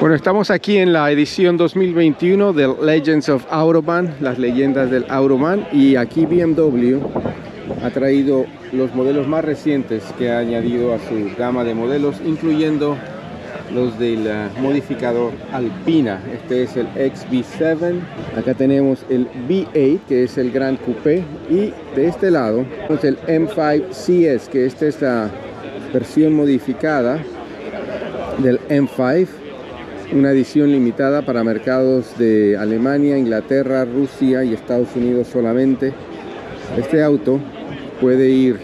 Bueno, estamos aquí en la edición 2021 del Legends of Autobahn, las leyendas del Autobahn, y aquí BMW ha traído los modelos más recientes que ha añadido a su gama de modelos, incluyendo los del modificador Alpina. Este es el XB7, acá tenemos el V8, que es el Gran Coupé, y de este lado tenemos el M5 CS, que esta es la versión modificada del M5, una edición limitada para mercados de Alemania, Inglaterra, Rusia y Estados Unidos solamente. Este auto puede ir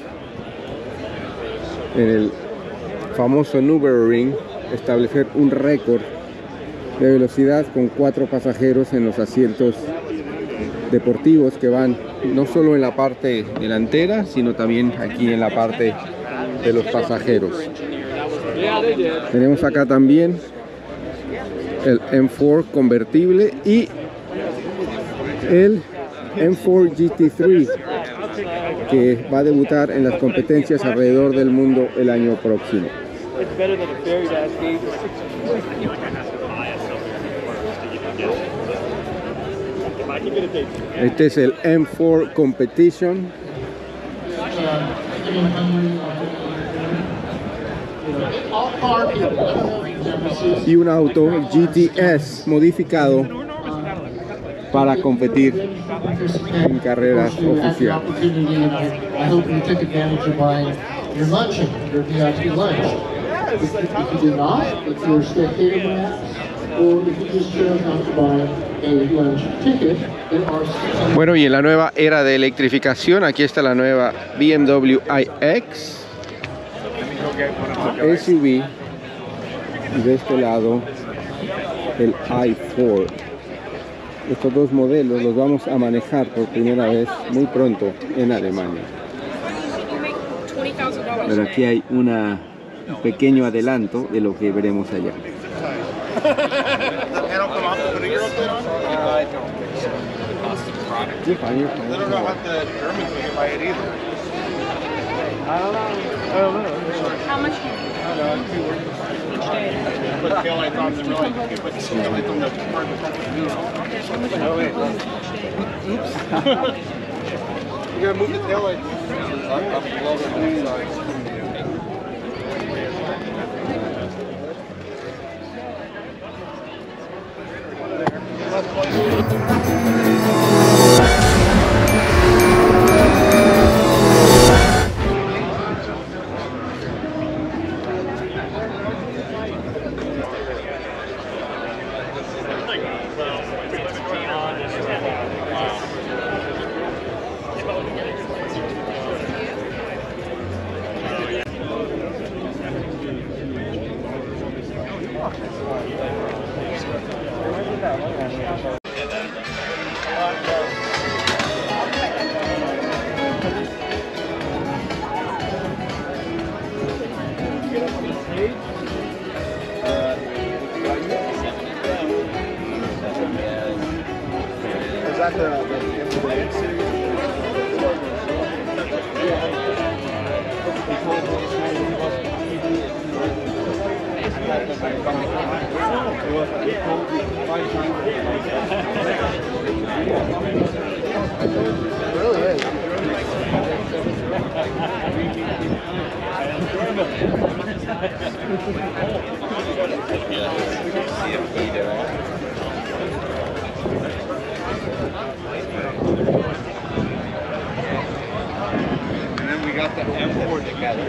en el famoso Nürburgring, establecer un récord de velocidad con 4 pasajeros en los asientos deportivos que van no solo en la parte delantera, sino también aquí en la parte de los pasajeros. Tenemos acá también el M4 convertible y el M4 GT3, que va a debutar en las competencias alrededor del mundo el año próximo. Este es el M4 Competition. Y un auto GTS modificado para competir en carreras oficiales. Bueno, y en la nueva era de electrificación, aquí está la nueva BMW iX SUV, y de este lado el i4. Estos dos modelos los vamos a manejar por primera vez muy pronto en Alemania. Pero aquí hay un pequeño adelanto de lo que veremos allá. How much? Put taillights on them really. You put taillights on the front. Oh wait. Oops. You gotta move the taillights up below the side. Is that the and then we got the M4 together.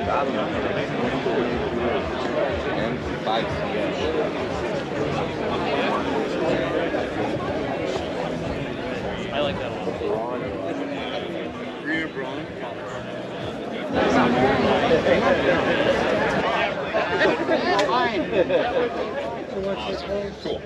M5 I like that one. Green and brown. Cool.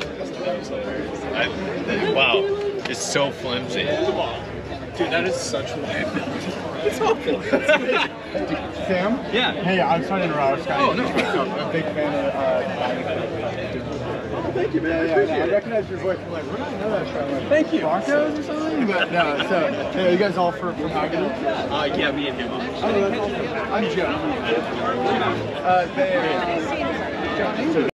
Wow, it's so flimsy. Dude, that is such a it's awful. Sam? Yeah. Hey, I'm sorry to interrupt. Oh, no. I'm a big fan of oh, thank you, man. Yeah, I recognize your voice. I'm like, where do I know that from? Like, thank you. Broncos or something? But no, so, yeah, you guys all from Hagen? Yeah, me and him. Oh, that's awesome. I'm Joe. Bay Area.